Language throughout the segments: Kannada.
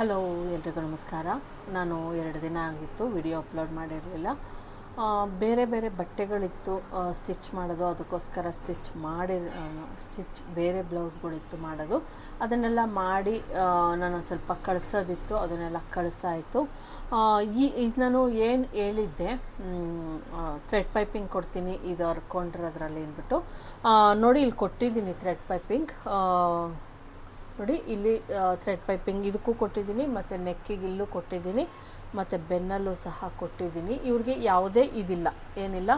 ಹಲೋ ಎಲ್ರಿಗೂ ನಮಸ್ಕಾರ. ನಾನು 2 ದಿನ ಆಗಿತ್ತು ವಿಡಿಯೋ ಅಪ್ಲೋಡ್ ಮಾಡಿರಲಿಲ್ಲ. ಬೇರೆ ಬೇರೆ ಬಟ್ಟೆಗಳಿತ್ತು ಸ್ಟಿಚ್ ಮಾಡೋದು, ಅದಕ್ಕೋಸ್ಕರ ಸ್ಟಿಚ್ ಬೇರೆ ಬ್ಲೌಸ್ಗಳಿತ್ತು ಮಾಡೋದು. ಅದನ್ನೆಲ್ಲ ಮಾಡಿ ನಾನು ಸ್ವಲ್ಪ ಕಳಿಸೋದಿತ್ತು, ಅದನ್ನೆಲ್ಲ ಕಳಿಸಾಯಿತು. ಇದು ನಾನು ಏನು ಹೇಳಿದ್ದೆ, ಥ್ರೆಡ್ ಪೈಪಿಂಗ್ ಕೊಡ್ತೀನಿ ಇದು ಹರ್ಕೊಂಡಿರೋದ್ರಲ್ಲಿ ಅಂದ್ಬಿಟ್ಟು ನೋಡಿ ಇಲ್ಲಿ ಕೊಟ್ಟಿದ್ದೀನಿ ಥ್ರೆಡ್ ಪೈಪಿಂಗ್. ನೋಡಿ ಇಲ್ಲಿ ಥ್ರೆಡ್ ಪೈಪಿಂಗ್ ಇದಕ್ಕೂ ಕೊಟ್ಟಿದ್ದೀನಿ, ಮತ್ತು ನೆಕ್ಕಿಗೆ ಇಲ್ಲೂ ಕೊಟ್ಟಿದ್ದೀನಿ, ಮತ್ತು ಬೆನ್ನಲ್ಲೂ ಸಹ ಕೊಟ್ಟಿದ್ದೀನಿ. ಇವ್ರಿಗೆ ಯಾವುದೇ ಇದಿಲ್ಲ, ಏನಿಲ್ಲ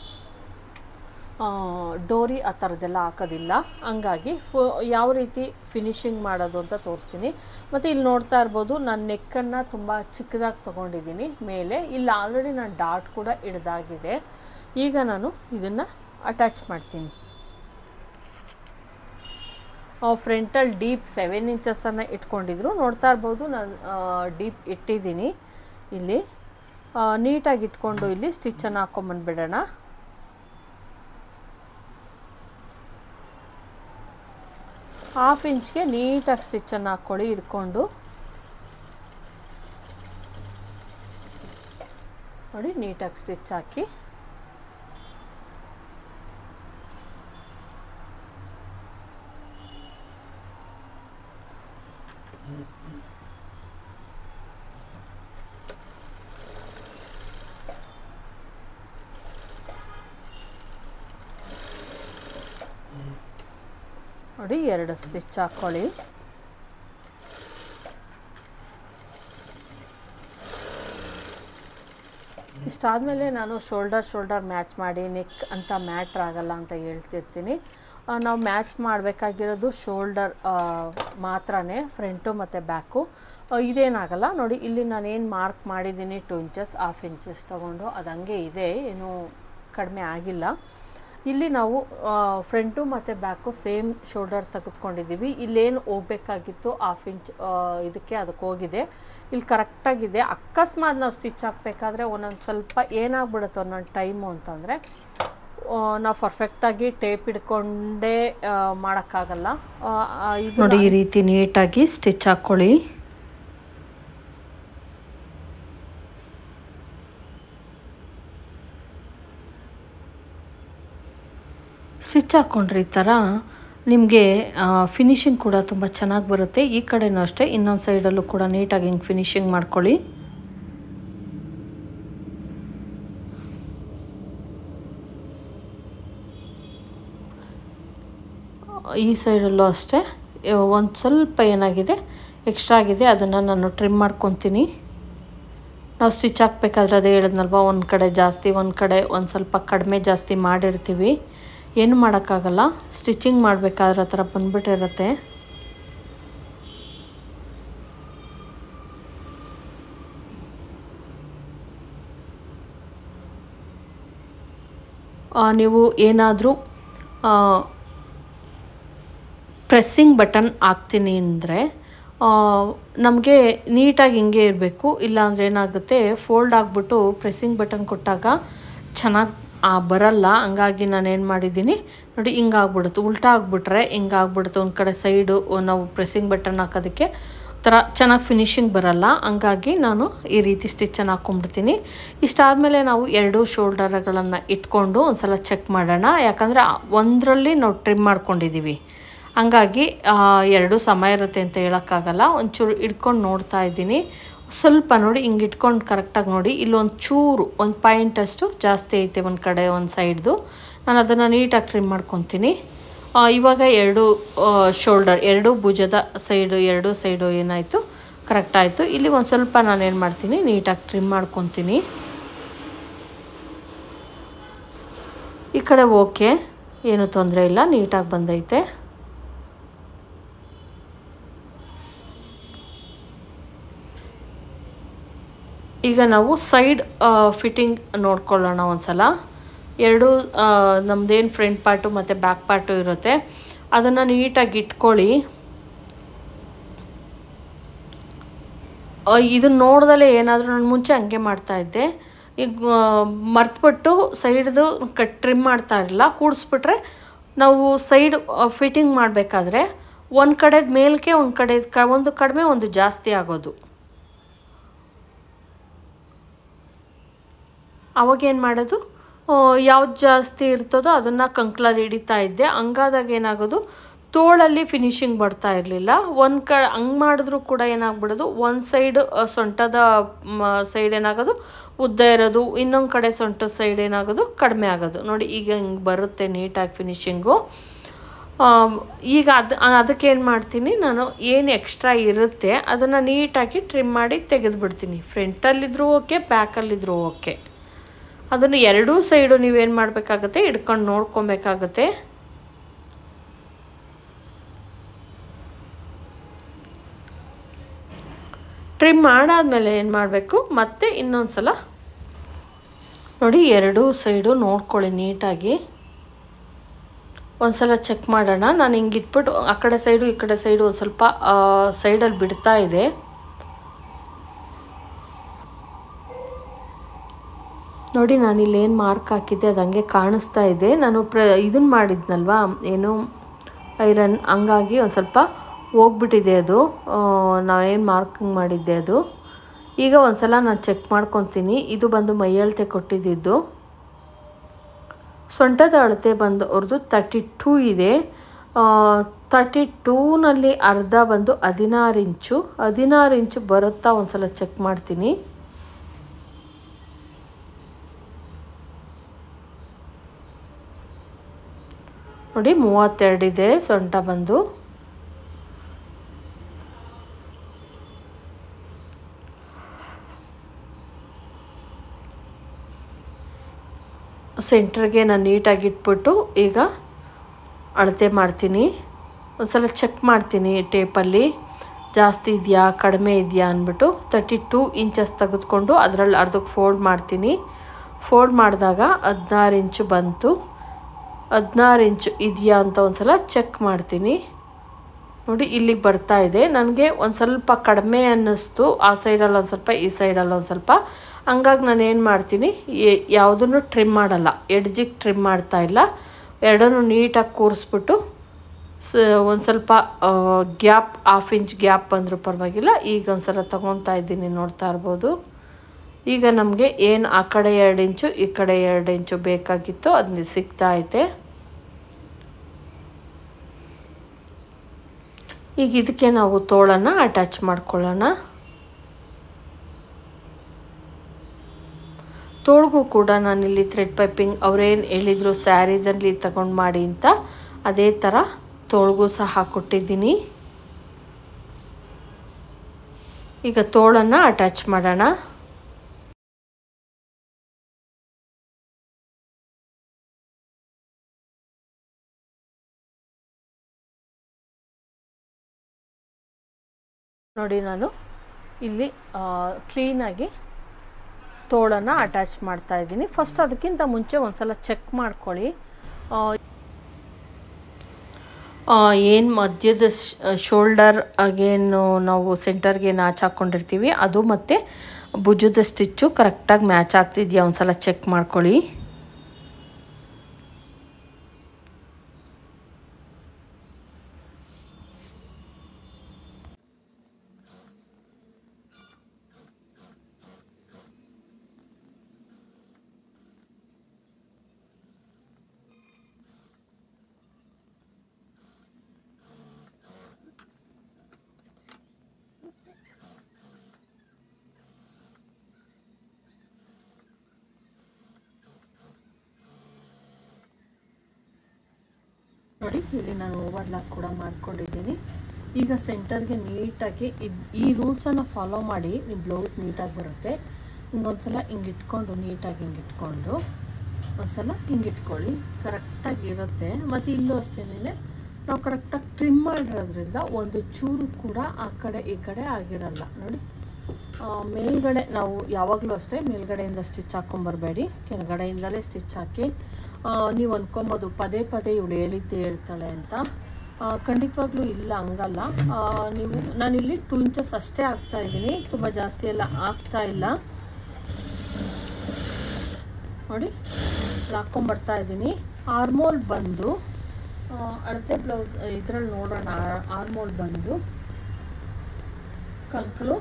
ಡೋರಿ ಆ ಥರದ್ದೆಲ್ಲ ಹಾಕೋದಿಲ್ಲ. ಹಂಗಾಗಿ ಯಾವ ರೀತಿ ಫಿನಿಶಿಂಗ್ ಮಾಡೋದು ಅಂತ ತೋರಿಸ್ತೀನಿ. ಮತ್ತು ಇಲ್ಲಿ ನೋಡ್ತಾ ಇರ್ಬೋದು, ನಾನು ನೆಕ್ಕನ್ನು ತುಂಬ ಚಿಕ್ಕದಾಗಿ ತೊಗೊಂಡಿದ್ದೀನಿ ಮೇಲೆ. ಇಲ್ಲಿ ಆಲ್ರೆಡಿ ನಾನು ಡಾಟ್ ಕೂಡ ಹಿಡ್ದಾಗಿದೆ. ಈಗ ನಾನು ಇದನ್ನು ಅಟ್ಯಾಚ್ ಮಾಡ್ತೀನಿ. ಫ್ರಂಟಲ್ಲಿ ಡೀಪ್ 7 ಇಂಚಸನ್ನು ಇಟ್ಕೊಂಡಿದ್ರು. ನೋಡ್ತಾ ಇರ್ಬೋದು, ನಾನು ಡೀಪ್ ಇಟ್ಟಿದ್ದೀನಿ. ಇಲ್ಲಿ ನೀಟಾಗಿ ಇಟ್ಕೊಂಡು ಇಲ್ಲಿ ಸ್ಟಿಚ್ಚನ್ನು ಹಾಕ್ಕೊಂಬಂದ್ಬಿಡೋಣ. ½ ಇಂಚ್ಗೆ ನೀಟಾಗಿ ಸ್ಟಿಚ್ಚನ್ನು ಹಾಕ್ಕೊಳ್ಳಿ ಇಟ್ಕೊಂಡು. ನೋಡಿ ನೀಟಾಗಿ ಸ್ಟಿಚ್ ಹಾಕಿ ನೋಡಿ 2 ಸ್ಟಿಚ್ ಹಾಕ್ಕೊಳ್ಳಿ. ಇಷ್ಟಾದಮೇಲೆ ನಾನು ಶೋಲ್ಡರ್ ಮ್ಯಾಚ್ ಮಾಡಿ, ನೆಕ್ ಅಂತ ಮ್ಯಾಟ್ರ್ ಆಗಲ್ಲ ಅಂತ ಹೇಳ್ತಿರ್ತೀನಿ. ನಾವು ಮ್ಯಾಚ್ ಮಾಡಬೇಕಾಗಿರೋದು ಶೋಲ್ಡರ್ ಮಾತ್ರನೇ, ಫ್ರಂಟು ಮತ್ತು ಬ್ಯಾಕು ಇದೇನಾಗಲ್ಲ. ನೋಡಿ ಇಲ್ಲಿ ನಾನೇನು ಮಾರ್ಕ್ ಮಾಡಿದ್ದೀನಿ 2 ಇಂಚಸ್, ½ ಇಂಚಸ್ ತೊಗೊಂಡು ಅದು ಹಂಗೆ ಇದೆ, ಏನೂ ಕಡಿಮೆ ಆಗಿಲ್ಲ. ಇಲ್ಲಿ ನಾವು ಫ್ರಂಟು ಮತ್ತು ಬ್ಯಾಕು ಸೇಮ್ ಶೋಲ್ಡರ್ ತೆಗೆದುಕೊಂಡಿದ್ದೀವಿ. ಇಲ್ಲೇನು ಹೋಗಬೇಕಾಗಿತ್ತು ½ ಇಂಚ್ ಇದಕ್ಕೆ ಅದಕ್ಕೆ ಹೋಗಿದೆ. ಇಲ್ಲಿ ಕರೆಕ್ಟಾಗಿದೆ. ಅಕಸ್ಮಾತ್ ನಾವು ಸ್ಟಿಚ್ ಹಾಕಬೇಕಾದ್ರೆ ಒಂದೊಂದು ಸ್ವಲ್ಪ ಏನಾಗ್ಬಿಡುತ್ತೆ ಒಂದೊಂದು ಟೈಮು ಅಂತಂದರೆ, ನಾವು ಪರ್ಫೆಕ್ಟಾಗಿ ಟೇಪ್ ಹಿಡ್ಕೊಂಡೇ ಮಾಡೋಕ್ಕಾಗಲ್ಲ. ಇದು ನೋಡಿ ಈ ರೀತಿ ನೀಟಾಗಿ ಸ್ಟಿಚ್ ಹಾಕ್ಕೊಳ್ಳಿ. ಸ್ಟಿಚ್ ಹಾಕ್ಕೊಂಡ್ರೆ ಈ ಥರ ನಿಮಗೆ ಫಿನಿಶಿಂಗ್ ಕೂಡ ತುಂಬ ಚೆನ್ನಾಗಿ ಬರುತ್ತೆ. ಈ ಕಡೆನೂ ಅಷ್ಟೇ, ಇನ್ನೊಂದು ಸೈಡಲ್ಲೂ ಕೂಡ ನೀಟಾಗಿ ಹಿಂಗೆ ಫಿನಿಶಿಂಗ್ ಮಾಡ್ಕೊಳ್ಳಿ. ಈ ಸೈಡಲ್ಲೂ ಅಷ್ಟೇ ಒಂದು ಸ್ವಲ್ಪ ಏನಾಗಿದೆ ಎಕ್ಸ್ಟ್ರಾ ಆಗಿದೆ, ಅದನ್ನು ನಾನು ಟ್ರಿಮ್ ಮಾಡ್ಕೊತೀನಿ. ನಾವು ಸ್ಟಿಚ್ ಹಾಕ್ಬೇಕಾದ್ರೆ ಅದೇ ಹೇಳಿದ್ನಲ್ವ, ಒಂದು ಕಡೆ ಜಾಸ್ತಿ ಒಂದು ಕಡೆ ಒಂದು ಸ್ವಲ್ಪ ಕಡಿಮೆ ಜಾಸ್ತಿ ಮಾಡಿರ್ತೀವಿ. ಏನು ಮಾಡೋಕ್ಕಾಗಲ್ಲ, ಸ್ಟಿಚಿಂಗ್ ಮಾಡಬೇಕಾದ್ರೆ ಆ ಥರ ಬಂದ್ಬಿಟ್ಟಿರುತ್ತೆ. ನೀವು ಏನಾದರೂ ಪ್ರೆಸ್ಸಿಂಗ್ ಬಟನ್ ಹಾಕ್ತೀನಿ ಅಂದರೆ ನಮಗೆ ನೀಟಾಗಿ ಹಿಂಗೆ ಇರಬೇಕು. ಇಲ್ಲಾಂದರೆ ಏನಾಗುತ್ತೆ, ಫೋಲ್ಡ್ ಆಗಿಬಿಟ್ಟು ಪ್ರೆಸ್ಸಿಂಗ್ ಬಟನ್ ಕೊಟ್ಟಾಗ ಚೆನ್ನಾಗಿ ಬರಲ್ಲ. ಹಂಗಾಗಿ ನಾನೇನು ಮಾಡಿದ್ದೀನಿ ನೋಡಿ, ಹಿಂಗಾಗ್ಬಿಡುತ್ತೆ, ಉಲ್ಟಾ ಆಗಿಬಿಟ್ರೆ ಹಿಂಗಾಗ್ಬಿಡುತ್ತೆ. ಒಂದು ಕಡೆ ಸೈಡು ನಾವು ಪ್ರೆಸ್ಸಿಂಗ್ ಬಟನ್ ಹಾಕೋದಕ್ಕೆ ಥರ ಚೆನ್ನಾಗಿ ಫಿನಿಶಿಂಗ್ ಬರಲ್ಲ. ಹಂಗಾಗಿ ನಾನು ಈ ರೀತಿ ಸ್ಟಿಚ್ಚನ್ನು ಹಾಕ್ಕೊಂಡ್ಬಿಡ್ತೀನಿ. ಇಷ್ಟಾದಮೇಲೆ ನಾವು 2 ಶೋಲ್ಡರ್ಗಳನ್ನು ಇಟ್ಕೊಂಡು ಒಂದು ಸಲ ಚೆಕ್ ಮಾಡೋಣ. ಯಾಕಂದರೆ ಒಂದರಲ್ಲಿ ನಾವು ಟ್ರಿಮ್ ಮಾಡ್ಕೊಂಡಿದ್ದೀವಿ, ಹಂಗಾಗಿ 2 ಸಮ ಇರುತ್ತೆ ಅಂತ ಹೇಳೋಕ್ಕಾಗಲ್ಲ. ಒಂಚೂರು ಇಟ್ಕೊಂಡು ನೋಡ್ತಾ ಇದ್ದೀನಿ. ಸ್ವಲ್ಪ ನೋಡಿ ಹಿಂಗೆ ಇಟ್ಕೊಂಡು ಕರೆಕ್ಟಾಗಿ ನೋಡಿ, ಇಲ್ಲೊಂದು ಚೂರು ಒಂದು ಪಾಯಿಂಟಷ್ಟು ಜಾಸ್ತಿ ಐತೆ ಒಂದು ಕಡೆ ಒಂದು ಸೈಡ್ದು. ನಾನು ಅದನ್ನು ನೀಟಾಗಿ ಟ್ರಿಮ್ ಮಾಡ್ಕೊತೀನಿ. ಇವಾಗ 2 ಶೋಲ್ಡರ್ 2 ಭುಜದ ಎರಡು ಸೈಡು ಏನಾಯಿತು ಕರೆಕ್ಟ್ ಆಯಿತು. ಇಲ್ಲಿ ಒಂದು ಸ್ವಲ್ಪ ನಾನೇನು ಮಾಡ್ತೀನಿ, ನೀಟಾಗಿ ಟ್ರಿಮ್ ಮಾಡ್ಕೊತೀನಿ. ಈ ಕಡೆ ಓಕೆ, ಏನೂ ತೊಂದರೆ ಇಲ್ಲ, ನೀಟಾಗಿ ಬಂದೈತೆ. ಈಗ ನಾವು ಸೈಡ್ ಫಿಟ್ಟಿಂಗ್ ನೋಡ್ಕೊಳ್ಳೋಣ ಒಂದು ಸಲ. 2 ನಮ್ಮದೇನು ಫ್ರಂಟ್ ಪಾರ್ಟು ಮತ್ತು ಬ್ಯಾಕ್ ಪಾರ್ಟು ಇರುತ್ತೆ, ಅದನ್ನು ನೀಟಾಗಿ ಇಟ್ಕೊಳ್ಳಿ. ಇದನ್ನು ನೋಡ್ದಲೇ ಏನಾದರೂ ನಾನು ಮುಂಚೆ ಹಂಗೆ ಮಾಡ್ತಾಯಿದ್ದೆ, ಈಗ ಮರ್ತುಬಿಟ್ಟು ಸೈಡ್ದು ಟ್ರಿಮ್ ಮಾಡ್ತಾ ಇರಲಿಲ್ಲ. ಕೂಡಿಸ್ಬಿಟ್ರೆ ನಾವು ಸೈಡ್ ಫಿಟ್ಟಿಂಗ್ ಮಾಡಬೇಕಾದ್ರೆ ಒಂದು ಕಡೆದು ಮೇಲ್ಕೆ ಒಂದು ಕಡಿಮೆ ಒಂದು ಜಾಸ್ತಿ ಆಗೋದು. ಅವಾಗೇನು ಮಾಡೋದು, ಯಾವ್ದು ಜಾಸ್ತಿ ಇರ್ತದೋ ಅದನ್ನು ಕಂಕ್ಳಲ್ಲಿ ಹಿಡಿತಾ ಇದ್ದೆ. ಹಂಗಾದಾಗ ಏನಾಗೋದು, ತೋಳಲ್ಲಿ ಫಿನಿಶಿಂಗ್ ಬರ್ತಾ ಇರಲಿಲ್ಲ. ಹಂಗೆ ಮಾಡಿದ್ರೂ ಕೂಡ ಏನಾಗ್ಬಿಡೋದು, ಒಂದು ಸೈಡ್ ಸೊಂಟದ ಸೈಡ್ ಏನಾಗೋದು ಉದ್ದ ಇರೋದು, ಇನ್ನೊಂದು ಕಡೆ ಸೊಂಟದ ಸೈಡ್ ಏನಾಗೋದು ಕಡಿಮೆ ಆಗೋದು. ನೋಡಿ ಈಗ ಹಿಂಗೆ ಬರುತ್ತೆ ನೀಟಾಗಿ ಫಿನಿಶಿಂಗು. ಈಗ ಅದಕ್ಕೇನು ಮಾಡ್ತೀನಿ ನಾನು, ಏನು ಎಕ್ಸ್ಟ್ರಾ ಇರುತ್ತೆ ಅದನ್ನು ನೀಟಾಗಿ ಟ್ರಿಮ್ ಮಾಡಿ ತೆಗೆದುಬಿಡ್ತೀನಿ. ಫ್ರಂಟಲ್ಲಿದ್ದರೂ ಓಕೆ, ಬ್ಯಾಕಲ್ಲಿದ್ದರೂ ಓಕೆ. ಅದನ್ನು ಎರಡೂ ಸೈಡು ನೀವೇನು ಮಾಡಬೇಕಾಗತ್ತೆ, ಹಿಡ್ಕೊಂಡು ನೋಡ್ಕೊಬೇಕಾಗತ್ತೆ. ಟ್ರಿಮ್ ಮಾಡಾದ್ಮೇಲೆ ಏನು ಮಾಡಬೇಕು, ಮತ್ತೆ ಇನ್ನೊಂದು ಸಲ ನೋಡಿ ಎರಡೂ ಸೈಡು ನೋಡ್ಕೊಳ್ಳಿ ನೀಟಾಗಿ. ಒಂದು ಸಲ ಚೆಕ್ ಮಾಡೋಣ. ನಾನು ಹಿಂಗೆ ಇಟ್ಬಿಟ್ಟು ಆ ಕಡೆ ಸೈಡು ಈ ಕಡೆ ಸೈಡು ಒಂದು ಸ್ವಲ್ಪ ಸೈಡಲ್ಲಿ ಬಿಡ್ತಾ ಇದೆ. ನೋಡಿ ನಾನಿಲ್ಲಿ ಏನು ಮಾರ್ಕ್ ಹಾಕಿದ್ದೆ ಅದು ಹಂಗೆ ಕಾಣಿಸ್ತಾ ಇದೆ. ನಾನು ಇದನ್ನು ಮಾಡಿದ್ನಲ್ವಾ, ಏನು ಐರನ್, ಹಂಗಾಗಿ ಒಂದು ಸ್ವಲ್ಪ ಹೋಗ್ಬಿಟ್ಟಿದೆ ಅದು, ನಾನೇನು ಮಾರ್ಕಿಂಗ್ ಮಾಡಿದ್ದೆ ಅದು. ಈಗ ಒಂದು ಸಲ ನಾನು ಚೆಕ್ ಮಾಡ್ಕೊತೀನಿ. ಇದು ಬಂದು ಮೈ ಅಳತೆ ಕೊಟ್ಟಿದ್ದು, ಸೊಂಟದ ಅಳತೆ ಬಂದು ಅವ್ರದ್ದು 32 ಇದೆ. 32ನಲ್ಲಿ ಅರ್ಧ ಬಂದು 16 ಇಂಚು. 16 ಇಂಚು ಬರುತ್ತಾ ಒಂದು ಸಲ ಚೆಕ್ ಮಾಡ್ತೀನಿ. ನೋಡಿ 32 ಇದೆ ಸೊಂಟ ಬಂದು. ಸೆಂಟ್ರಿಗೆ ನಾನು ನೀಟಾಗಿ ಇಟ್ಬಿಟ್ಟು ಈಗ ಅಳತೆ ಮಾಡ್ತೀನಿ. ಒಂದು ಸಲ ಚೆಕ್ ಮಾಡ್ತೀನಿ ಟೇಪಲ್ಲಿ ಜಾಸ್ತಿ ಇದೆಯಾ ಕಡಿಮೆ ಇದೆಯಾ ಅಂದ್ಬಿಟ್ಟು. 32 ಇಂಚಸ್ ತೆಗೆದುಕೊಂಡು ಅದರಲ್ಲಿ ಅರ್ಧಕ್ಕೆ ಫೋಲ್ಡ್ ಮಾಡ್ತೀನಿ. ಫೋಲ್ಡ್ ಮಾಡಿದಾಗ 16 ಇಂಚು ಬಂತು. 16 ಇಂಚು ಇದೆಯಾ ಅಂತ ಒಂದು ಸಲ ಚೆಕ್ ಮಾಡ್ತೀನಿ. ನೋಡಿ ಇಲ್ಲಿಗೆ ಬರ್ತಾ ಇದೆ. ನನಗೆ ಒಂದು ಸ್ವಲ್ಪ ಕಡಿಮೆ ಅನ್ನಿಸ್ತು, ಆ ಸೈಡಲ್ಲಿ ಒಂದು ಸ್ವಲ್ಪ, ಈ ಸೈಡಲ್ಲಿ ಒಂದು ಸ್ವಲ್ಪ. ಹಂಗಾಗಿ ನಾನು ಏನು ಮಾಡ್ತೀನಿ, ಯಾವುದನ್ನು ಟ್ರಿಮ್ ಮಾಡಲ್ಲ, ಎಡ್ಜಿಗೆ ಟ್ರಿಮ್ ಮಾಡ್ತಾ ಇಲ್ಲ. ಎರಡನ್ನೂ ನೀಟಾಗಿ ಕೂರಿಸ್ಬಿಟ್ಟು ಒಂದು ಸ್ವಲ್ಪ ಗ್ಯಾಪ್, 1/2 ಇಂಚ್ ಗ್ಯಾಪ್ ಬಂದರೂ ಪರವಾಗಿಲ್ಲ. ಈಗ ಒಂದು ಸಲ ತೊಗೊತಾ ಇದ್ದೀನಿ, ನೋಡ್ತಾ ಇರ್ಬೋದು. ಈಗ ನಮಗೆ ಏನು ಆ ಕಡೆ 2 ಇಂಚು ಈ ಕಡೆ 2 ಇಂಚು ಬೇಕಾಗಿತ್ತು, ಅದನ್ನ ಸಿಗ್ತಾ ಐತೆ. ಈಗ ಇದಕ್ಕೆ ನಾವು ತೋಳನ್ನು ಅಟ್ಯಾಚ್ ಮಾಡ್ಕೊಳ್ಳೋಣ. ತೋಳಿಗೂ ಕೂಡ ನಾನಿಲ್ಲಿ ಥ್ರೆಡ್ ಪೈಪಿಂಗ್ ಅವರೇನು ಹೇಳಿದರು ಸ್ಯಾರಿದಲ್ಲಿ ತಗೊಂಡು ಮಾಡಿ ಅಂತ, ಅದೇ ಥರ ತೋಳಿಗೂ ಸಹ ಕೊಟ್ಟಿದ್ದೀನಿ. ಈಗ ತೋಳನ್ನು ಅಟ್ಯಾಚ್ ಮಾಡೋಣ. ನೋಡಿ ನಾನು ಇಲ್ಲಿ ಕ್ಲೀನಾಗಿ ತೋಳನ್ನು ಅಟ್ಯಾಚ್ ಮಾಡ್ತಾ ಇದ್ದೀನಿ. ಫಸ್ಟ್ ಅದಕ್ಕಿಂತ ಮುಂಚೆ ಒಂದು ಸಲ ಚೆಕ್ ಮಾಡ್ಕೊಳ್ಳಿ, ಏನು ಮಧ್ಯದ ಶೋಲ್ಡರ್ ಆಗೇನು ನಾವು ಸೆಂಟರ್ಗೆ ನಾಚ್ ಹಾಕ್ಕೊಂಡಿರ್ತೀವಿ ಅದು ಮತ್ತು ಭುಜದ ಸ್ಟಿಚ್ಚು ಕರೆಕ್ಟಾಗಿ ಮ್ಯಾಚ್ ಆಗ್ತಿದೆಯಾ ಒಂದು ಸಲ ಚೆಕ್ ಮಾಡ್ಕೊಳ್ಳಿ. ನೋಡಿ ಇಲ್ಲಿ ನಾನು ಓವರ್ಲಾಕ್ ಕೂಡ ಮಾಡ್ಕೊಂಡಿದ್ದೀನಿ. ಈಗ ಸೆಂಟರ್ಗೆ ನೀಟಾಗಿ ಈ ರೂಲ್ಸನ್ನು ಫಾಲೋ ಮಾಡಿ ನಿಮ್ಮ ಬ್ಲೌಸ್ ನೀಟಾಗಿ ಬರುತ್ತೆ. ಹಿಂಗೊಂದ್ಸಲ ಹಿಂಗೆ ಇಟ್ಕೊಂಡು ನೀಟಾಗಿ ಹಿಂಗೆ ಇಟ್ಕೊಂಡು ಒಂದ್ಸಲ ಹಿಂಗೆ ಇಟ್ಕೊಳ್ಳಿ, ಕರೆಕ್ಟಾಗಿ ಇರುತ್ತೆ. ಮತ್ತು ಇಲ್ಲೂ ಅಷ್ಟೇನೆ ನಾವು ಕರೆಕ್ಟಾಗಿ ಟ್ರಿಮ್ ಮಾಡಿರೋದ್ರಿಂದ ಒಂದು ಚೂರು ಕೂಡ ಆ ಕಡೆ ಈ ಕಡೆ ಆಗಿರಲ್ಲ. ನೋಡಿ ಮೇಲ್ಗಡೆ ನಾವು ಯಾವಾಗಲೂ ಅಷ್ಟೇ ಮೇಲ್ಗಡೆಯಿಂದ ಸ್ಟಿಚ್ ಹಾಕ್ಕೊಂಬರ್ಬೇಡಿ, ಕೆಳಗಡೆಯಿಂದಲೇ ಸ್ಟಿಚ್ ಹಾಕಿ. ನೀವು ಅಂದ್ಕೊಬೋದು ಪದೇ ಪದೇ ಇವಳು ಹೇಳಿದ್ದೆ ಹೇಳ್ತಾಳೆ ಅಂತ. ಖಂಡಿತವಾಗ್ಲೂ ಇಲ್ಲ, ಹಂಗಲ್ಲ. ನಾನಿಲ್ಲಿ 2 ಇಂಚಸ್ ಅಷ್ಟೇ ಹಾಕ್ತಾ ಇದ್ದೀನಿ, ತುಂಬ ಜಾಸ್ತಿ ಎಲ್ಲ ಹಾಕ್ತಾ ಇಲ್ಲ. ನೋಡಿ ಹಾಕ್ಕೊಂಬರ್ತಾ ಇದ್ದೀನಿ. ಆರ್ಮೋಲ್ ಬಂದು ಅಳತೆ ಬ್ಲೌಸ್ ಇದರಲ್ಲಿ ನೋಡೋಣ. ಆರ್ಮೋಲ್ ಬಂದು ಕಂಕಳು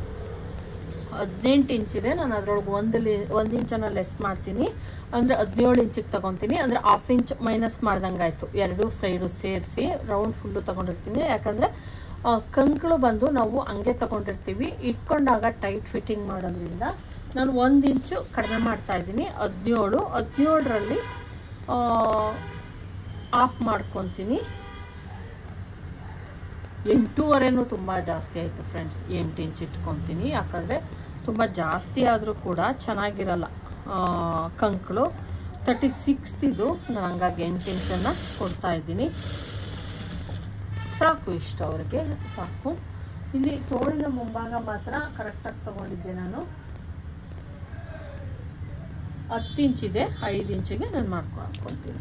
18 ಇಂಚಿದೆ. ನಾನು ಅದರೊಳಗೆ 1 ಇಂಚನ್ನು ಲೆಸ್ ಮಾಡ್ತೀನಿ, ಅಂದರೆ 17 ಇಂಚಿಗೆ ತಗೊತೀನಿ. ಅಂದರೆ 1/2 ಇಂಚ್ ಮೈನಸ್ ಮಾಡ್ದಂಗಾಯ್ತು. ಎರಡು ಸೈಡು ಸೇರಿಸಿ ರೌಂಡ್ ಫುಲ್ಲು ತಗೊಂಡಿರ್ತೀನಿ. ಯಾಕಂದರೆ ಕಂಕಳು ಬಂದು ನಾವು ಹಂಗೆ ತಗೊಂಡಿರ್ತೀವಿ, ಇಟ್ಕೊಂಡಾಗ ಟೈಟ್ ಫಿಟ್ಟಿಂಗ್ ಮಾಡೋದ್ರಿಂದ ನಾನು 1 ಇಂಚು ಕಡಿಮೆ ಮಾಡ್ತಾ ಇದ್ದೀನಿ. 17ರಲ್ಲಿ ಆಫ್ ಮಾಡ್ಕೊತೀನಿ. 8.5 ತುಂಬ ಜಾಸ್ತಿ ಆಯಿತು ಫ್ರೆಂಡ್ಸ್. 8 ಇಂಚ್ ಇಟ್ಕೊತೀನಿ, ಯಾಕಂದರೆ ತುಂಬ ಜಾಸ್ತಿ ಆದರೂ ಕೂಡ ಚೆನ್ನಾಗಿರಲ್ಲ ಕಂಕಳು. 36 ಇದು. ನಾನು ಹಂಗಾಗಿ 8 ಇಂಚನ್ನು ಕೊಡ್ತಾ ಇದ್ದೀನಿ. ಸಾಕು, ಇಷ್ಟು ಅವ್ರಿಗೆ ಸಾಕು. ಇಲ್ಲಿ ತೋಳಿನ ಮುಂಭಾಗ ಮಾತ್ರ ಕರೆಕ್ಟಾಗಿ ತಗೊಂಡಿದ್ದೆ ನಾನು. 10 ಇಂಚಿದೆ, 5 ಇಂಚಿಗೆ ನಾನು ಹಾಕ್ಕೊತೀನಿ.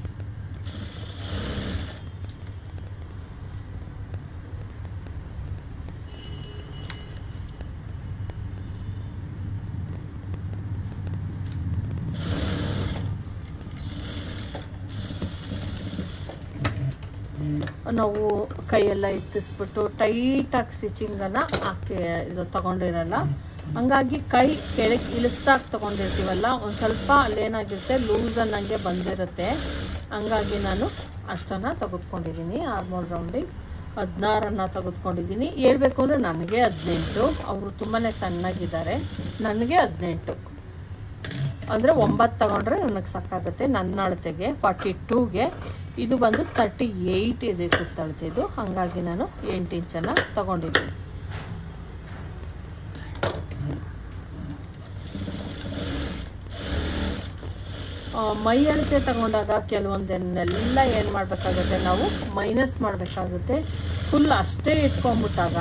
ನಾವು ಕೈಯೆಲ್ಲ ಎತ್ತಿಸ್ಬಿಟ್ಟು ಟೈಟಾಗಿ ಸ್ಟಿಚಿಂಗನ್ನು ಇದು ತಗೊಂಡಿರಲ್ಲ. ಹಂಗಾಗಿ ಕೈ ಕೆಳಗೆ ಇಳಿಸ್ದಾಗ ತಗೊಂಡಿರ್ತೀವಲ್ಲ, ಒಂದು ಸ್ವಲ್ಪ ಅಲ್ಲೇನಾಗಿರುತ್ತೆ ಲೂಸ್ ಅನ್ನಂಗೆ ಬಂದಿರುತ್ತೆ. ಹಂಗಾಗಿ ನಾನು ಅಷ್ಟನ್ನು ತೆಗೆದುಕೊಂಡಿದ್ದೀನಿ. Armhole rounding 16 ತೆಗೆದುಕೊಂಡಿದ್ದೀನಿ. ಹೇಳ್ಬೇಕು ಅಂದರೆ ನನಗೆ 18, ಅವರು ತುಂಬಾ ಸಣ್ಣಗಿದ್ದಾರೆ. ನನಗೆ 18 ಅಂದರೆ 9 ತಗೊಂಡ್ರೆ ನನಗೆ ಸಾಕಾಗುತ್ತೆ ನನ್ನ ಅಳತೆಗೆ. 42ಗೆ ಇದು ಬಂದು 38 ಇದೆ ಸುತ್ತಳತೆದು. ಹಾಗಾಗಿ ನಾನು 8 ಇಂಚನ್ನು ತಗೊಂಡಿದ್ದೀನಿ. ಮೈ ಅಳತೆ ತಗೊಂಡಾಗ ಕೆಲವೊಂದನ್ನೆಲ್ಲ ಏನು ಮಾಡಬೇಕಾಗುತ್ತೆ, ನಾವು ಮೈನಸ್ ಮಾಡಬೇಕಾಗುತ್ತೆ. ಫುಲ್ ಅಷ್ಟೇ ಇಟ್ಕೊಂಡ್ಬಿಟ್ಟಾಗ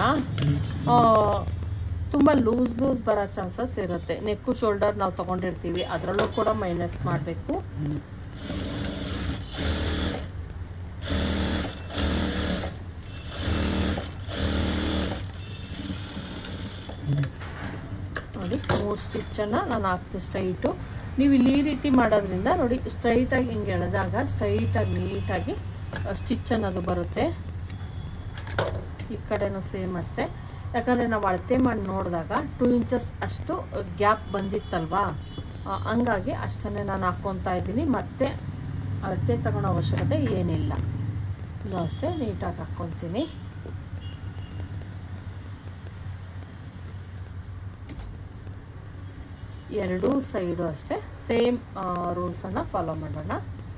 ತುಂಬ ಲೂಸ್ ಬರೋ ಚಾನ್ಸಸ್ ಇರುತ್ತೆ. ನೆಕ್ಕು ಶೋಲ್ಡರ್ ನಾವು ತಗೊಂಡಿರ್ತೀವಿ, ಅದರಲ್ಲೂ ಕೂಡ ಮೈನಸ್ ಮಾಡಬೇಕು. ನೋಡಿ 3 ಸ್ಟಿಚ್ಚನ್ನು ನಾನು ಹಾಕ್ತೀನಿ ಸ್ಟ್ರೈಟು. ನೀವು ಇಲ್ಲಿ ಈ ರೀತಿ ಮಾಡೋದ್ರಿಂದ ನೋಡಿ ಸ್ಟ್ರೈಟಾಗಿ ಹಿಂಗೆ ಎಳೆದಾಗ ಸ್ಟ್ರೈಟಾಗಿ ನೀಟಾಗಿ ಸ್ಟಿಚ್ ಅನ್ನೋದು ಬರುತ್ತೆ. ಈ ಕಡೆನೂ ಸೇಮ್ ಅಷ್ಟೇ. ಯಾಕಂದರೆ ನಾವು ಅಳತೆ ಮಾಡಿ ನೋಡಿದಾಗ 2 ಇಂಚಸ್ ಅಷ್ಟು ಗ್ಯಾಪ್ ಬಂದಿತ್ತಲ್ವಾ, ಹಂಗಾಗಿ ಅಷ್ಟನ್ನೇ ನಾನು ಹಾಕ್ಕೊತಾ ಇದ್ದೀನಿ. ಮತ್ತೆ ಅಳತೆ ತಗೊಳ್ಳೋ ಅವಶ್ಯಕತೆ ಏನಿಲ್ಲ. ಇದು ಅಷ್ಟೇ ನೀಟಾಗಿ ಹಾಕ್ಕೊತೀನಿ. ಎರಡೂ ಸೈಡು ಅಷ್ಟೇ ಸೇಮ್ ರೂಲ್ಸನ್ನು ಫಾಲೋ ಮಾಡೋಣ.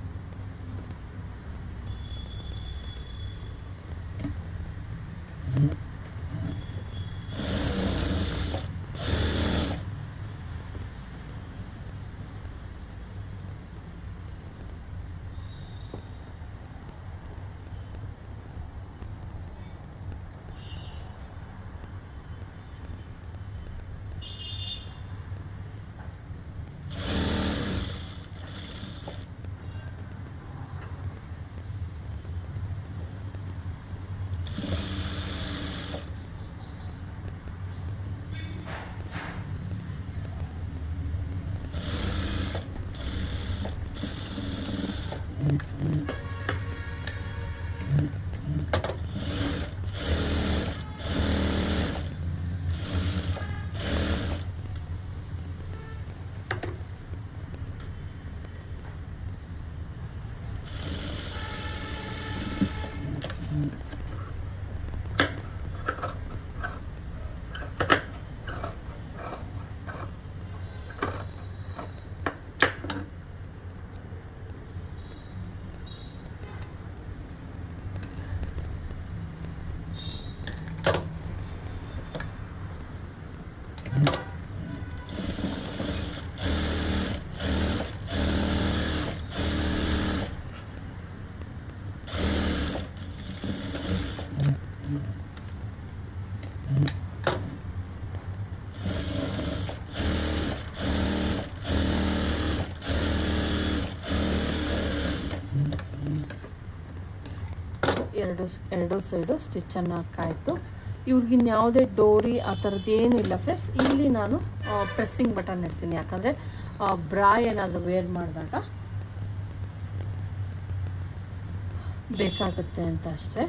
ಎರಡು ಸೈಡು ಸ್ಟಿಚ್ಚನ್ನು ಹಾಕಾಯಿತು. ಇವ್ರಿಗೆ ಇನ್ಯಾವುದೇ ಡೋರಿ ಆ ಥರದ್ದೇನಿಲ್ಲ ಫ್ರೆಂಡ್ಸ್. ಇಲ್ಲಿ ನಾನು ಪ್ರೆಸ್ಸಿಂಗ್ ಬಟನ್ ಇಡ್ತೀನಿ, ಯಾಕಂದರೆ ಬ್ರಾ ಏನಾದರೂ ವೇರ್ ಮಾಡಿದಾಗ ಬೇಕಾಗುತ್ತೆ ಅಂತ ಅಷ್ಟೇ.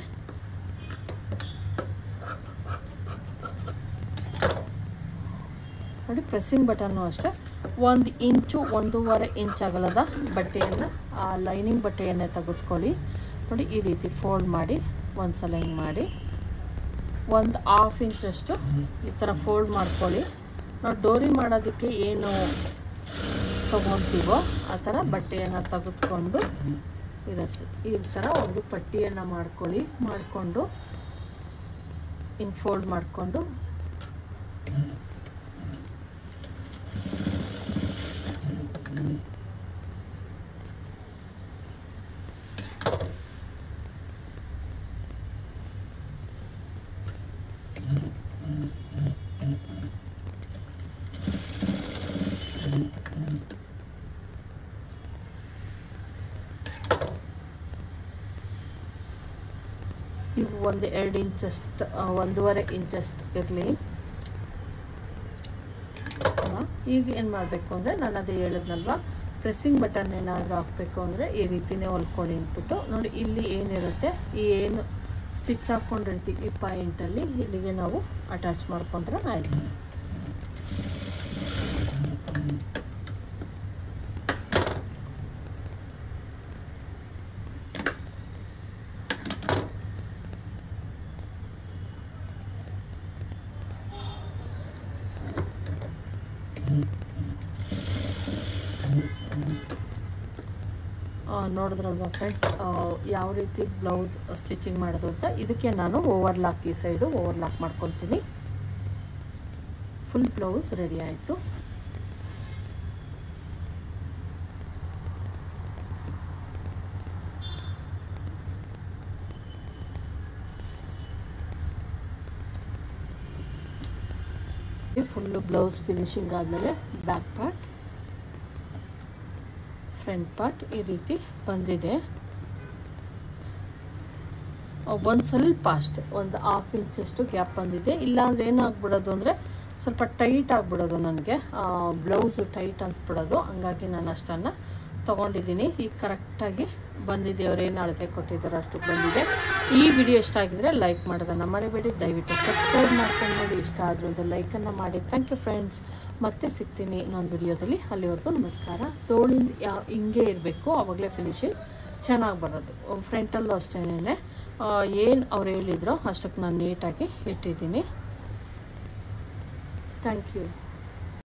ನೋಡಿ ಪ್ರೆಸ್ಸಿಂಗ್ ಬಟನ್ನು ಅಷ್ಟೇ 1 ಇಂಚು 1.5 ಇಂಚ್ ಅಗಲದ ಬಟ್ಟೆಯನ್ನು, ಆ ಲೈನಿಂಗ್ ಬಟ್ಟೆಯನ್ನೇ ತೆಗೆದುಕೊಳ್ಳಿ. ನೋಡಿ ಈ ರೀತಿ ಫೋಲ್ಡ್ ಮಾಡಿ ಒಂದ್ಸಲ ಹಿಂಗೆ ಮಾಡಿ 1/2 ಇಂಚಷ್ಟು ಈ ಥರ ಫೋಲ್ಡ್ ಮಾಡ್ಕೊಳ್ಳಿ. ನಾವು ಡೋರಿ ಮಾಡೋದಕ್ಕೆ ಏನು ತಗೊತೀವೋ ಆ ಥರ ಬಟ್ಟೆಯನ್ನು ತೆಗೆದುಕೊಂಡು ಇರುತ್ತೆ. ಈ ಥರ ಒಂದು ಪಟ್ಟಿಯನ್ನು ಮಾಡಿಕೊಂಡು ಹಿಂಗೆ ಫೋಲ್ಡ್ ಮಾಡಿಕೊಂಡು ಇವು 1.5 ಇಂಚಷ್ಟು 1.5 ಇಂಚಷ್ಟು ಇರಲಿ. ಈಗ ಏನು ಮಾಡಬೇಕು ಅಂದರೆ ನಾನು ಅದೇ ಹೇಳಿದ್ನಲ್ವ, ಪ್ರೆಸ್ಸಿಂಗ್ ಬಟನ್ ಏನಾದರೂ ಹಾಕಬೇಕು ಅಂದರೆ ಈ ರೀತಿನೇ ಹೊಲ್ಕೊಂಡು ಅಂದ್ಬಿಟ್ಟು ನೋಡಿ ಇಲ್ಲಿ ಏನಿರುತ್ತೆ, ಈ ಏನು ಸ್ಟಿಚ್ ಹಾಕ್ಕೊಂಡಿರ್ತೀವಿ ಈ ಪಾಯಿಂಟಲ್ಲಿ ಇಲ್ಲಿಗೆ ನಾವು ಅಟ್ಯಾಚ್ ಮಾಡ್ಕೊಂಡ್ರೆ ಆಯಿತು. ನೋಡಿದ್ರಲ್ವ ಫ್ರೆಂಡ್ಸ್ ಯಾವ ರೀತಿ ಬ್ಲೌಸ್ ಸ್ಟಿಚಿಂಗ್ ಮಾಡೋದು ಅಂತ. ಇದಕ್ಕೆ ನಾನು ಓವರ್ಲಾಕ್, ಈ ಸೈಡು ಓವರ್ಲಾಕ್ ಮಾಡ್ಕೊತೀನಿ. ಫುಲ್ ಬ್ಲೌಸ್ ರೆಡಿ ಆಯಿತು. ಫುಲ್ಲು ಬ್ಲೌಸ್ ಫಿನಿಶಿಂಗ್ ಆದಮೇಲೆ ಬ್ಯಾಕ್ ಪಾರ್ಟ್, ಫ್ರಂಟ್ ಪಾರ್ಟ್ ಈ ರೀತಿ ಬಂದಿದೆ. ಒಂದು ಸ್ವಲ್ಪ ಅಷ್ಟೇ 1/2 ಇಂಚಷ್ಟು ಗ್ಯಾಪ್ ಬಂದಿದೆ. ಇಲ್ಲಾಂದ್ರೆ ಏನಾಗ್ಬಿಡೋದು ಅಂದರೆ ಸ್ವಲ್ಪ ಟೈಟ್ ಆಗಿಬಿಡೋದು, ನನಗೆ ಬ್ಲೌಸು ಟೈಟ್ ಅನ್ಸ್ಬಿಡೋದು. ಹಂಗಾಗಿ ನಾನು ಅಷ್ಟನ್ನು ತೊಗೊಂಡಿದ್ದೀನಿ. ಈಗ ಕರೆಕ್ಟಾಗಿ ಬಂದಿದೆ, ಅವ್ರೇನು ಅಳತೆ ಕೊಟ್ಟಿದ್ದಾರೆ ಅಷ್ಟು ಬಂದಿದೆ. ಈ ವಿಡಿಯೋ ಇಷ್ಟ ಆಗಿದ್ರೆ ಲೈಕ್ ಮಾಡೋದನ್ನು ಮರಿಬೇಡಿ. ದಯವಿಟ್ಟು ಸಬ್ಸ್ಕ್ರೈಬ್ ಮಾಡ್ಕೊಂಡು ನೋಡಿ. ಇಷ್ಟ ಆದರೂ ಒಂದು ಲೈಕನ್ನು ಮಾಡಿ. Thank you friends. ಮತ್ತೆ ಸಿಗ್ತೀನಿ ಇನ್ನೊಂದು ವಿಡಿಯೋದಲ್ಲಿ. ಅಲ್ಲಿವರೆಗೂ ನಮಸ್ಕಾರ. ತೋಳಿಂದ ಹಿಂಗೆ ಇರಬೇಕು, ಆವಾಗಲೇ ಫಿನಿಶಿಂಗ್ ಚೆನ್ನಾಗಿ ಬರೋದು. ಫ್ರಂಟಲ್ಲೂ ಅಷ್ಟೇ ಏನು ಅವ್ರು ಹೇಳಿದ್ರೋ ಅಷ್ಟಕ್ಕೆ ನಾನು ನೀಟಾಗಿ ಇಟ್ಟಿದ್ದೀನಿ. Thank you.